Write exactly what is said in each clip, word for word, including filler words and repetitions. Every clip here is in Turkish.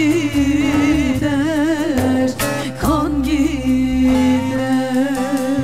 gider, kan gider.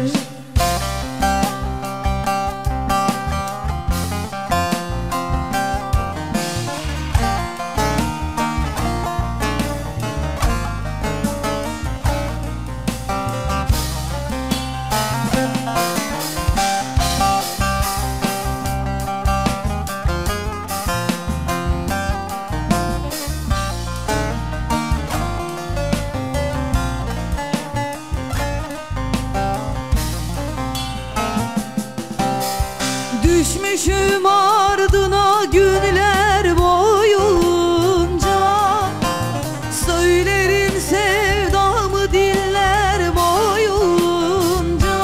Düşmüşüm ardına günler boyunca, söylerim sevdamı diller boyunca.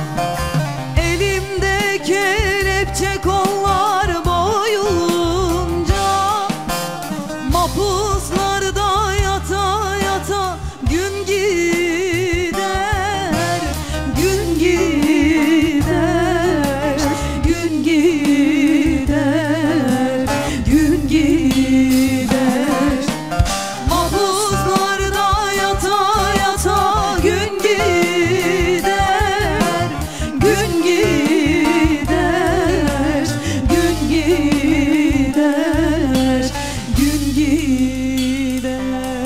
Elimde kelepçe kollar boyunca, mahpuslarda yata yata gün gider, gün gider, gün gider, gün gider. Mahpuslarda yata yata gün gider, gün gider, gün gider, gün gider.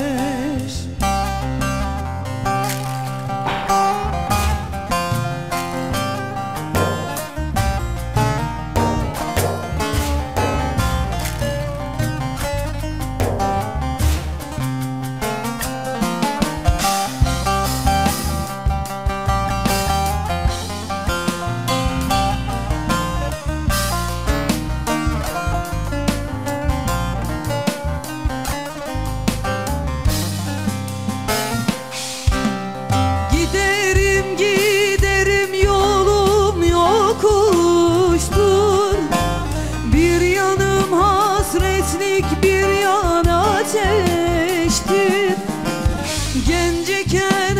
Giderim giderim yolum yokuştur, bir yanım hasretlik bir yan ateştir. Genceken